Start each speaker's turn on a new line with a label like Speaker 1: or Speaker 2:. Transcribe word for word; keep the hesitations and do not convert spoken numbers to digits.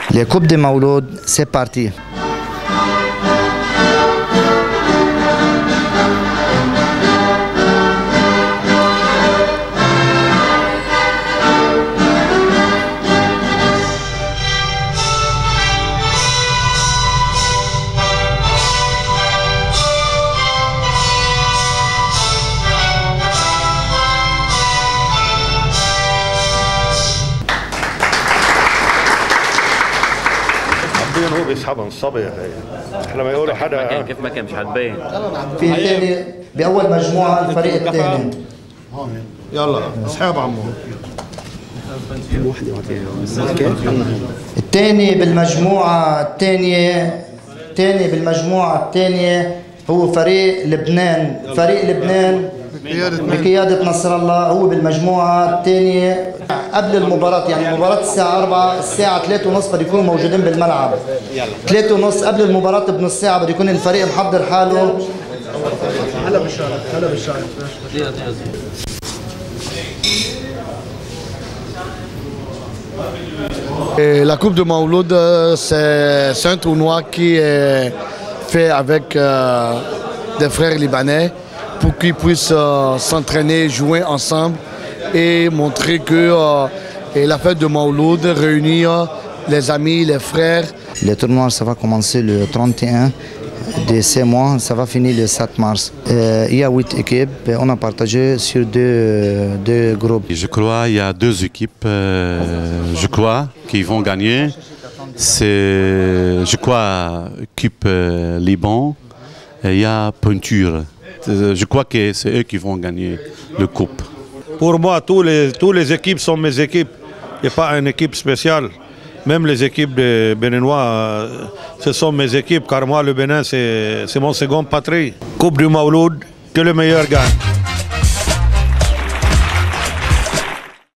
Speaker 1: Les Coupes de Mawloud, c'est parti.
Speaker 2: هو بيسحبها الصبي لما يقولوا حدا
Speaker 3: كيف ما كان مش حتبين.
Speaker 1: في الثاني باول مجموعه الفريق الثاني.
Speaker 2: يلا اسحب عمو.
Speaker 1: الثاني بالمجموعه الثانيه الثاني بالمجموعه الثانيه هو فريق لبنان، فريق لبنان بقيادة نصر الله هو بالمجموعة الثانية. قبل المباراة يعني المباراة الساعة أربعة، الساعة ثلاثة ونص بده يكونوا موجودين بالملعب. ثلاثة ونص قبل المباراة بنص ساعة بده يكون الفريق محضر حاله. هلا بالشارع هلا بالشارع.
Speaker 4: La Coupe de Mawloud, c'est un tournoi qui est fait avec euh, des frères libanais pour qu'ils puissent euh, s'entraîner, jouer ensemble et montrer que euh, et la fête de Mawloud réunit euh, les amis, les frères.
Speaker 1: Le tournoi, ça va commencer le trente et un de ce mois, ça va finir le sept mars. Euh, il y a huit équipes, on a partagé sur deux, deux groupes.
Speaker 5: Je crois qu'il y a deux équipes, euh, je crois, qui vont gagner. C'est, je crois, équipe euh, Liban et il y a Peinture. Je crois que c'est eux qui vont gagner le coupe.
Speaker 2: Pour moi, tous les, tous les équipes sont mes équipes. Il n'y a pas une équipe spéciale. Même les équipes de Béninois, ce sont mes équipes, car moi, le Bénin, c'est mon second patrie. Coupe du Mawloud, que le meilleur gagne.